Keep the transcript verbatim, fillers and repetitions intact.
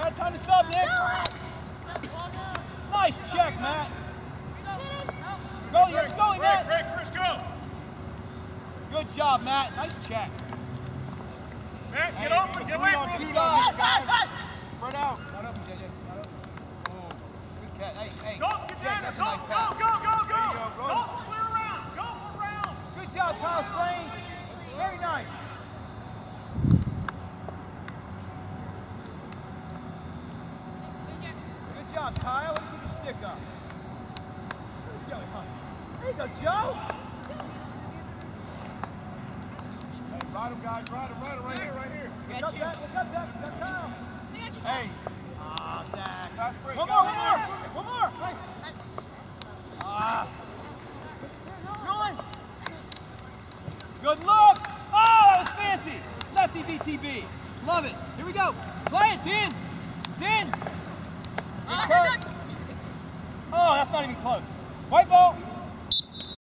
Matt, time to sub, Nick. Nice check, Matt. Goalie, let's go, Matt. Break, break, Chris, go. Good job, Matt. Nice check. Matt, Hey, get open, get away from two the guys, side. guys. Spread out. Not open, J J. Not open. Oh, good catch. Hey, hey. Go, get Jake, down, that's a go, nice go, pass. go, go, go. There you go, bro. Go for clear around, go for round. Good job, Kyle Slane. Very nice. Good job, Kyle. Let's keep your stick up. There you go, there you go, Joe. Hey, ride him, guys, ride him, ride him, right here, right here. Look up, Zach. Look up, Zach. You got Kyle. Hey. Ah, Zach. Fast break, One more, one guys. more. One more. Hey. Ah. Going. Good look. Oh, that was fancy. Lefty V T B. Love it. Here we go. Play. It's in. It's in. Oh, that's not even close. White ball.